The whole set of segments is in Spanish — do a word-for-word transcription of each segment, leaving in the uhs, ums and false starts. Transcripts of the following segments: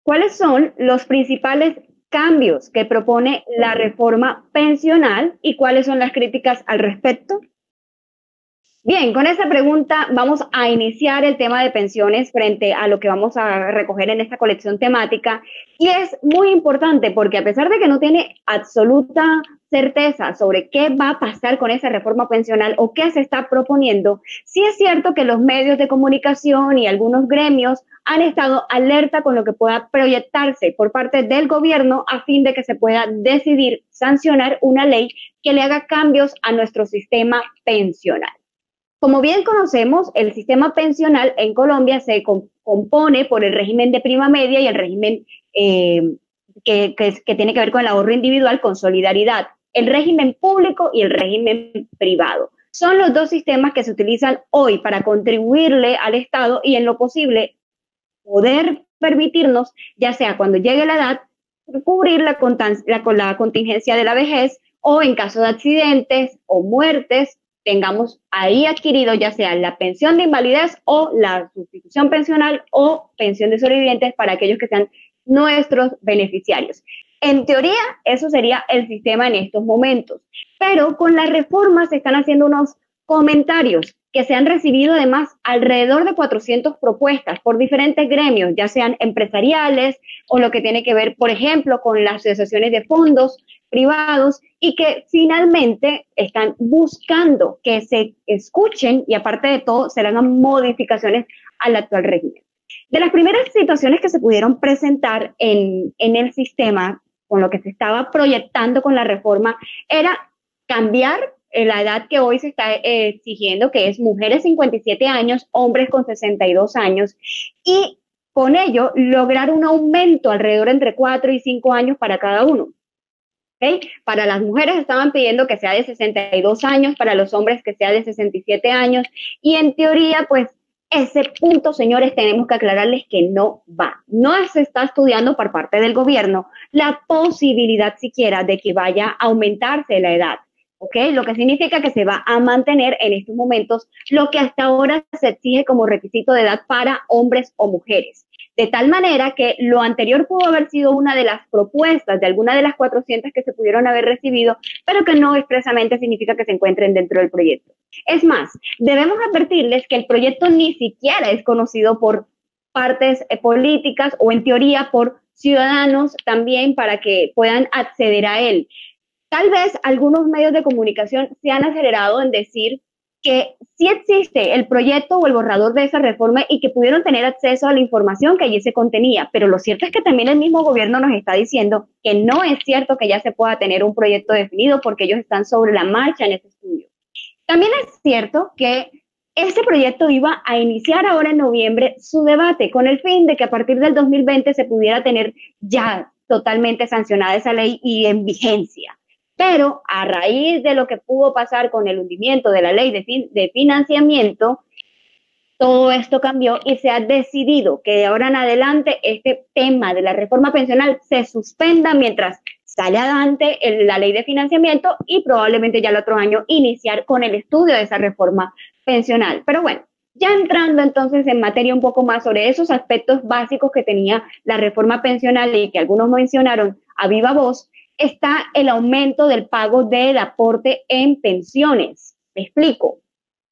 ¿cuáles son los principales cambios que propone la reforma pensional y cuáles son las críticas al respecto? Bien, con esta pregunta vamos a iniciar el tema de pensiones frente a lo que vamos a recoger en esta colección temática, y es muy importante porque a pesar de que no tiene absoluta certeza sobre qué va a pasar con esa reforma pensional o qué se está proponiendo, sí es cierto que los medios de comunicación y algunos gremios han estado alerta con lo que pueda proyectarse por parte del gobierno a fin de que se pueda decidir sancionar una ley que le haga cambios a nuestro sistema pensional. Como bien conocemos, el sistema pensional en Colombia se com compone por el régimen de prima media y el régimen eh, que, que, que tiene que ver con el ahorro individual con solidaridad, el régimen público y el régimen privado. Son los dos sistemas que se utilizan hoy para contribuirle al Estado y en lo posible poder permitirnos, ya sea cuando llegue la edad, cubrir la, la, la contingencia de la vejez o en caso de accidentes o muertes, tengamos ahí adquirido ya sea la pensión de invalidez o la sustitución pensional o pensión de sobrevivientes para aquellos que sean nuestros beneficiarios. En teoría, eso sería el sistema en estos momentos, pero con la reforma se están haciendo unos comentarios que se han recibido además alrededor de cuatrocientas propuestas por diferentes gremios, ya sean empresariales o lo que tiene que ver, por ejemplo, con las asociaciones de fondos privados, y que finalmente están buscando que se escuchen y aparte de todo se hagan modificaciones al actual régimen. De las primeras situaciones que se pudieron presentar en, en el sistema con lo que se estaba proyectando con la reforma era cambiar la edad que hoy se está eh, exigiendo, que es mujeres cincuenta y siete años, hombres con sesenta y dos años, y con ello lograr un aumento alrededor entre cuatro y cinco años para cada uno. ¿Okay? Para las mujeres estaban pidiendo que sea de sesenta y dos años, para los hombres que sea de sesenta y siete años, y en teoría, pues, ese punto, señores, tenemos que aclararles que no va. No se está estudiando por parte del gobierno la posibilidad siquiera de que vaya a aumentarse la edad. ¿Ok? Lo que significa que se va a mantener en estos momentos lo que hasta ahora se exige como requisito de edad para hombres o mujeres. De tal manera que lo anterior pudo haber sido una de las propuestas de alguna de las cuatrocientas que se pudieron haber recibido, pero que no expresamente significa que se encuentren dentro del proyecto. Es más, debemos advertirles que el proyecto ni siquiera es conocido por partes eh, políticas o en teoría por ciudadanos también para que puedan acceder a él. Tal vez algunos medios de comunicación se han acelerado en decir que sí existe el proyecto o el borrador de esa reforma y que pudieron tener acceso a la información que allí se contenía, pero lo cierto es que también el mismo gobierno nos está diciendo que no es cierto que ya se pueda tener un proyecto definido porque ellos están sobre la marcha en ese estudio. También es cierto que este proyecto iba a iniciar ahora en noviembre su debate con el fin de que a partir del dos mil veinte se pudiera tener ya totalmente sancionada esa ley y en vigencia. Pero a raíz de lo que pudo pasar con el hundimiento de la ley de, fin, de financiamiento, todo esto cambió y se ha decidido que de ahora en adelante este tema de la reforma pensional se suspenda mientras sale adelante el, la ley de financiamiento y probablemente ya el otro año iniciar con el estudio de esa reforma pensional. Pero bueno, ya entrando entonces en materia un poco más sobre esos aspectos básicos que tenía la reforma pensional y que algunos mencionaron a viva voz, está el aumento del pago del aporte en pensiones. Me explico.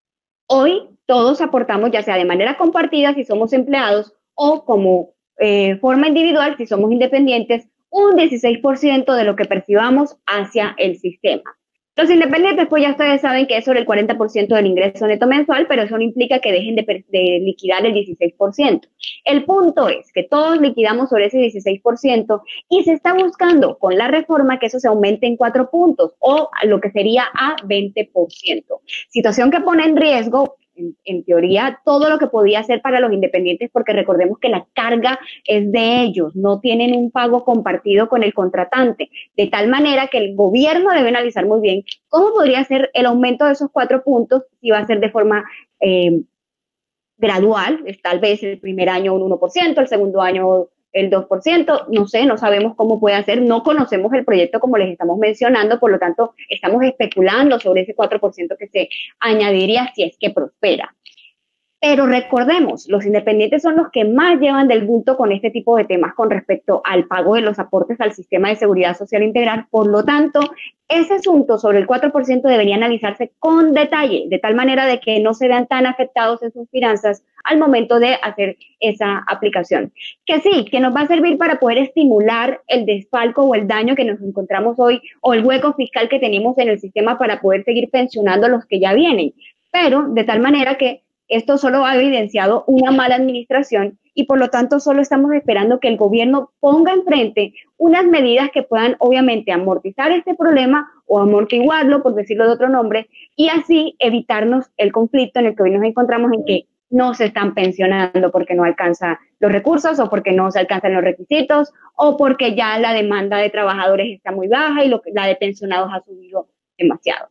Hoy todos aportamos ya sea de manera compartida si somos empleados o como eh, forma individual si somos independientes, un dieciséis por ciento de lo que percibamos hacia el sistema. Los independientes, pues ya ustedes saben que es sobre el cuarenta por ciento del ingreso neto mensual, pero eso no implica que dejen de, de liquidar el dieciséis por ciento. El punto es que todos liquidamos sobre ese dieciséis por ciento y se está buscando con la reforma que eso se aumente en cuatro puntos o a lo que sería a veinte por ciento. Situación que pone en riesgo, en, en teoría, todo lo que podía hacer para los independientes, porque recordemos que la carga es de ellos, no tienen un pago compartido con el contratante, de tal manera que el gobierno debe analizar muy bien cómo podría ser el aumento de esos cuatro puntos, si va a ser de forma eh, gradual, es tal vez el primer año un uno por ciento, el segundo año el dos por ciento, no sé, no sabemos cómo puede hacer, no conocemos el proyecto como les estamos mencionando, por lo tanto estamos especulando sobre ese cuatro por ciento que se añadiría si es que prospera. Pero recordemos, los independientes son los que más llevan del bulto con este tipo de temas con respecto al pago de los aportes al sistema de seguridad social integral. Por lo tanto, ese asunto sobre el cuatro por ciento debería analizarse con detalle, de tal manera de que no se vean tan afectados en sus finanzas al momento de hacer esa aplicación. Que sí, que nos va a servir para poder estimular el desfalco o el daño que nos encontramos hoy o el hueco fiscal que tenemos en el sistema para poder seguir pensionando a los que ya vienen, pero de tal manera que esto solo ha evidenciado una mala administración y por lo tanto solo estamos esperando que el gobierno ponga enfrente unas medidas que puedan obviamente amortizar este problema o amortiguarlo, por decirlo de otro nombre, y así evitarnos el conflicto en el que hoy nos encontramos en que no se están pensionando porque no alcanzan los recursos o porque no se alcanzan los requisitos o porque ya la demanda de trabajadores está muy baja y lo que, la de pensionados ha subido demasiado.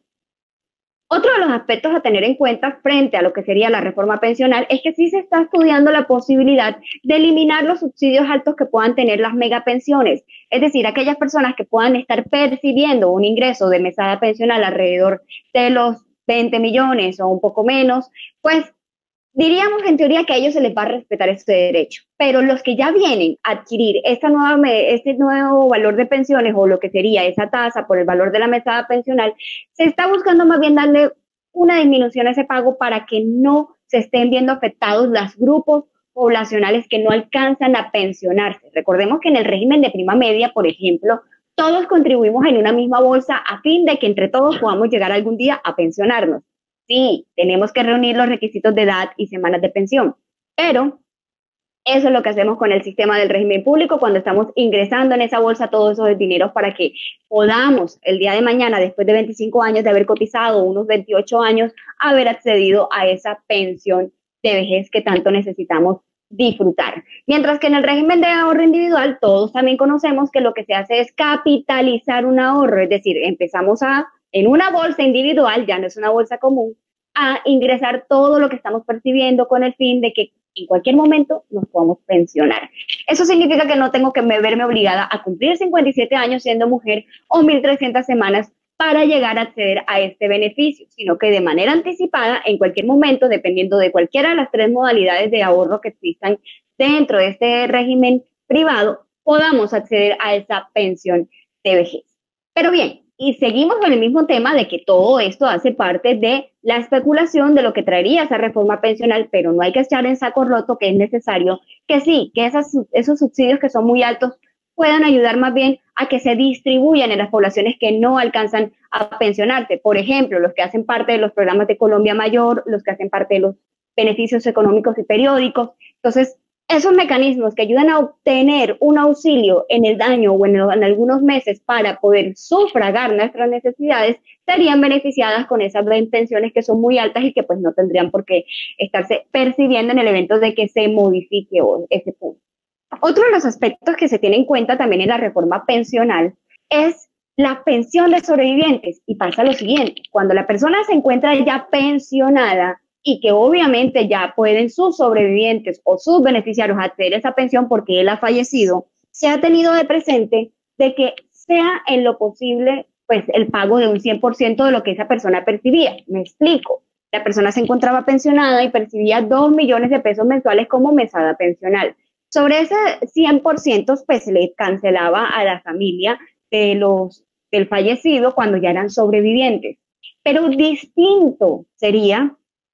Otro de los aspectos a tener en cuenta frente a lo que sería la reforma pensional es que sí se está estudiando la posibilidad de eliminar los subsidios altos que puedan tener las megapensiones, es decir, aquellas personas que puedan estar percibiendo un ingreso de mesada pensional alrededor de los veinte millones o un poco menos, pues diríamos en teoría que a ellos se les va a respetar este derecho, pero los que ya vienen a adquirir esta nueva, este nuevo valor de pensiones o lo que sería esa tasa por el valor de la mesada pensional, se está buscando más bien darle una disminución a ese pago para que no se estén viendo afectados los grupos poblacionales que no alcanzan a pensionarse. Recordemos que en el régimen de prima media, por ejemplo, todos contribuimos en una misma bolsa a fin de que entre todos podamos llegar algún día a pensionarnos. Sí, tenemos que reunir los requisitos de edad y semanas de pensión, pero eso es lo que hacemos con el sistema del régimen público cuando estamos ingresando en esa bolsa todos esos dineros para que podamos el día de mañana, después de veinticinco años de haber cotizado, unos veintiocho años, haber accedido a esa pensión de vejez que tanto necesitamos disfrutar. Mientras que en el régimen de ahorro individual, todos también conocemos que lo que se hace es capitalizar un ahorro, es decir, empezamos a en una bolsa individual, ya no es una bolsa común, a ingresar todo lo que estamos percibiendo con el fin de que en cualquier momento nos podamos pensionar. Eso significa que no tengo que verme obligada a cumplir cincuenta y siete años siendo mujer o mil trescientas semanas para llegar a acceder a este beneficio, sino que de manera anticipada, en cualquier momento, dependiendo de cualquiera de las tres modalidades de ahorro que existan dentro de este régimen privado, podamos acceder a esa pensión de vejez. Pero bien, y seguimos con el mismo tema de que todo esto hace parte de la especulación de lo que traería esa reforma pensional, pero no hay que echar en saco roto que es necesario que sí, que esas, esos subsidios que son muy altos puedan ayudar más bien a que se distribuyan en las poblaciones que no alcanzan a pensionarse. Por ejemplo, los que hacen parte de los programas de Colombia Mayor, los que hacen parte de los beneficios económicos y periódicos. Entonces, esos mecanismos que ayudan a obtener un auxilio en el daño o en, en algunos meses para poder sufragar nuestras necesidades, serían beneficiadas con esas pensiones que son muy altas y que pues no tendrían por qué estarse percibiendo en el evento de que se modifique ese punto. Otro de los aspectos que se tiene en cuenta también en la reforma pensional es la pensión de sobrevivientes. Y pasa lo siguiente, cuando la persona se encuentra ya pensionada, y que obviamente ya pueden sus sobrevivientes o sus beneficiarios acceder a esa pensión porque él ha fallecido, se ha tenido de presente de que sea en lo posible pues el pago de un cien por ciento de lo que esa persona percibía. Me explico. La persona se encontraba pensionada y percibía dos millones de pesos mensuales como mesada pensional. Sobre ese cien por ciento pues se le cancelaba a la familia de los, del fallecido cuando ya eran sobrevivientes. Pero distinto sería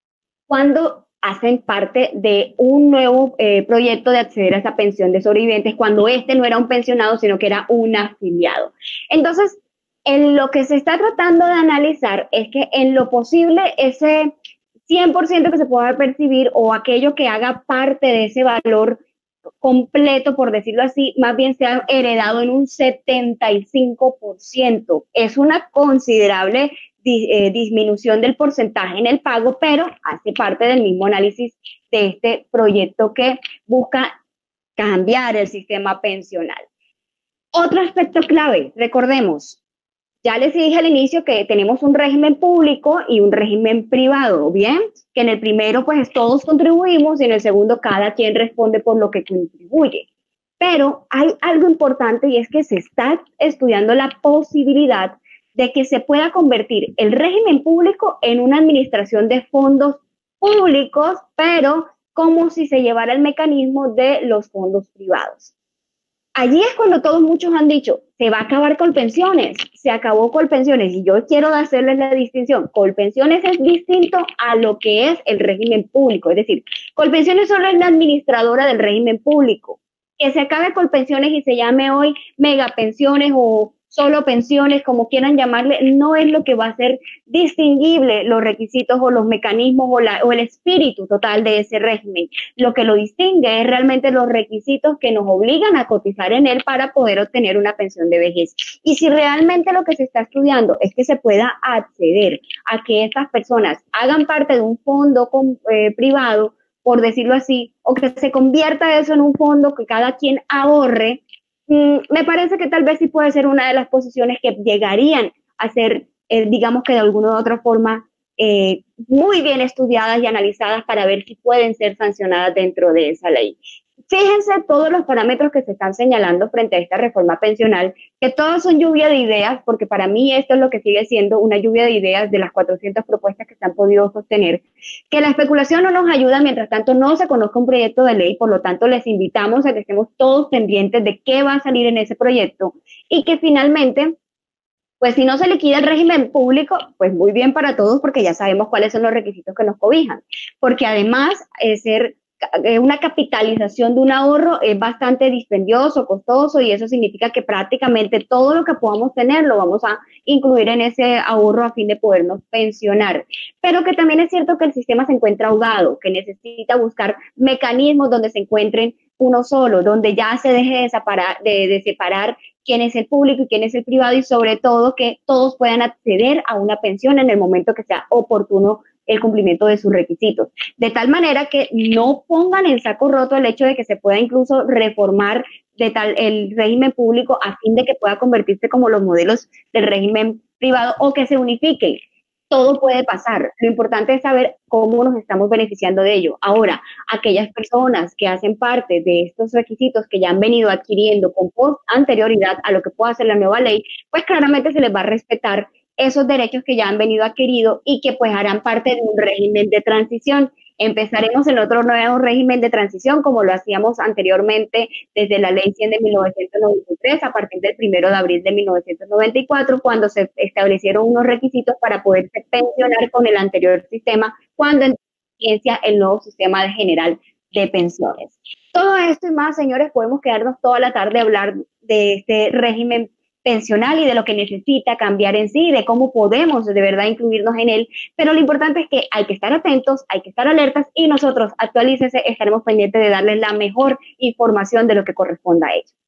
cuando hacen parte de un nuevo eh, proyecto de acceder a esa pensión de sobrevivientes, cuando este no era un pensionado, sino que era un afiliado. Entonces, en lo que se está tratando de analizar es que en lo posible ese cien por ciento que se pueda percibir o aquello que haga parte de ese valor completo, por decirlo así, más bien sea heredado en un setenta y cinco por ciento. Es una considerable Eh, disminución del porcentaje en el pago, pero hace parte del mismo análisis de este proyecto que busca cambiar el sistema pensional. Otro aspecto clave, recordemos, ya les dije al inicio que tenemos un régimen público y un régimen privado, ¿bien? Que en el primero pues todos contribuimos y en el segundo cada quien responde por lo que contribuye. Pero hay algo importante y es que se está estudiando la posibilidad de que se pueda convertir el régimen público en una administración de fondos públicos, pero como si se llevara el mecanismo de los fondos privados. Allí es cuando todos muchos han dicho, se va a acabar Colpensiones, se acabó Colpensiones, y yo quiero hacerles la distinción. Colpensiones es distinto a lo que es el régimen público, es decir, Colpensiones solo es la administradora del régimen público. Que se acabe Colpensiones y se llame hoy megapensiones o solo pensiones, como quieran llamarle, no es lo que va a hacer distinguible los requisitos o los mecanismos o, la, o el espíritu total de ese régimen. Lo que lo distingue es realmente los requisitos que nos obligan a cotizar en él para poder obtener una pensión de vejez. Y si realmente lo que se está estudiando es que se pueda acceder a que estas personas hagan parte de un fondo con, eh, privado, por decirlo así, o que se convierta eso en un fondo que cada quien ahorre, me parece que tal vez sí puede ser una de las posiciones que llegarían a ser, eh, digamos que de alguna u otra forma, eh, muy bien estudiadas y analizadas para ver si pueden ser sancionadas dentro de esa ley. Fíjense todos los parámetros que se están señalando frente a esta reforma pensional, que todos son lluvia de ideas, porque para mí esto es lo que sigue siendo una lluvia de ideas de las cuatrocientas propuestas que se han podido sostener, que la especulación no nos ayuda, mientras tanto no se conozca un proyecto de ley, por lo tanto les invitamos a que estemos todos pendientes de qué va a salir en ese proyecto y que finalmente, pues si no se liquida el régimen público, pues muy bien para todos, porque ya sabemos cuáles son los requisitos que nos cobijan, porque además eh, ser una capitalización de un ahorro es bastante dispendioso, costoso, y eso significa que prácticamente todo lo que podamos tener lo vamos a incluir en ese ahorro a fin de podernos pensionar. Pero que también es cierto que el sistema se encuentra ahogado, que necesita buscar mecanismos donde se encuentren uno solo, donde ya se deje de separar, de, de separar quién es el público y quién es el privado, y sobre todo que todos puedan acceder a una pensión en el momento que sea oportuno el cumplimiento de sus requisitos, de tal manera que no pongan en saco roto el hecho de que se pueda incluso reformar de tal el régimen público a fin de que pueda convertirse como los modelos del régimen privado o que se unifiquen. Todo puede pasar. Lo importante es saber cómo nos estamos beneficiando de ello. Ahora, aquellas personas que hacen parte de estos requisitos que ya han venido adquiriendo con anterioridad a lo que pueda hacer la nueva ley, pues claramente se les va a respetar esos derechos que ya han venido adquiridos y que pues harán parte de un régimen de transición. Empezaremos en otro nuevo régimen de transición, como lo hacíamos anteriormente desde la Ley cien de mil novecientos noventa y tres, a partir del primero de abril de mil novecientos noventa y cuatro, cuando se establecieron unos requisitos para poderse pensionar con el anterior sistema, cuando en vigencia el nuevo sistema general de pensiones. Todo esto y más, señores, podemos quedarnos toda la tarde a hablar de este régimen pensional y de lo que necesita cambiar en sí, de cómo podemos de verdad incluirnos en él, pero lo importante es que hay que estar atentos, hay que estar alertas, y nosotros, actualícense, estaremos pendientes de darles la mejor información de lo que corresponda a ellos.